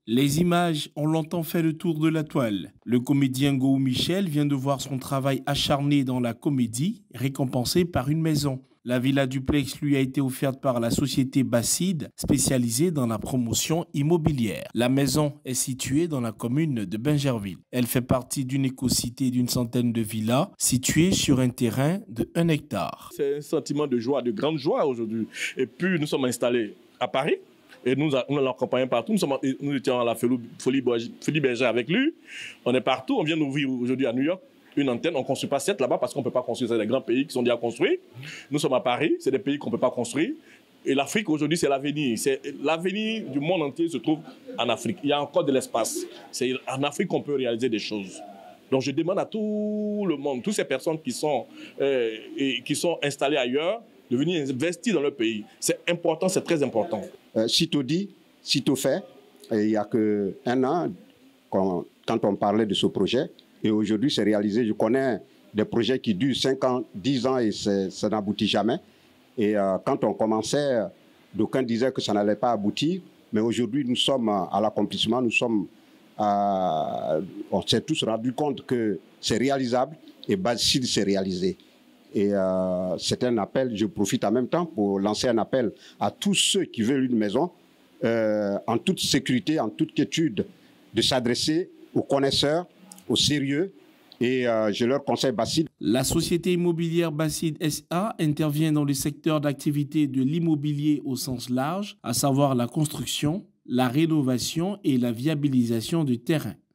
Les images ont longtemps fait le tour de la toile. Le comédien Gou Michel vient de voir son travail acharné dans la comédie récompensé par une maison. La villa duplex lui a été offerte par la société Bacide, spécialisée dans la promotion immobilière. La maison est située dans la commune de Bingerville. Elle fait partie d'une écocité d'une centaine de villas situées sur un terrain de 1 hectare. C'est un sentiment de joie, de grande joie aujourd'hui. Et puis nous sommes installés à Paris. Et nous l'accompagnons partout. Nous étions à la Folie Bergère avec lui. On est partout. On vient d'ouvrir aujourd'hui à New York une antenne. On ne construit pas 7 là-bas parce qu'on ne peut pas construire. C'est des grands pays qui sont déjà construits. Nous sommes à Paris. C'est des pays qu'on ne peut pas construire. Et l'Afrique aujourd'hui, c'est l'avenir. L'avenir du monde entier se trouve en Afrique. Il y a encore de l'espace. C'est en Afrique qu'on peut réaliser des choses. Donc je demande à tout le monde, toutes ces personnes qui sont installées ailleurs, de venir investir dans leur pays. C'est important, c'est très important. Sitôt dit, sitôt fait. Et il n'y a qu'un an, quand on parlait de ce projet, et aujourd'hui c'est réalisé. Je connais des projets qui durent 5 ans, 10 ans et ça n'aboutit jamais. Et quand on commençait, d'aucuns disaient que ça n'allait pas aboutir. Mais aujourd'hui, nous sommes à l'accomplissement, on s'est tous rendu compte que c'est réalisable et Bacide s'est réalisé. Et c'est un appel, je profite en même temps pour lancer un appel à tous ceux qui veulent une maison, en toute sécurité, en toute quiétude, de s'adresser aux connaisseurs, aux sérieux, et je leur conseille Bacide. La société immobilière Bacide SA intervient dans le secteur d'activité de l'immobilier au sens large, à savoir la construction, la rénovation et la viabilisation de terrains.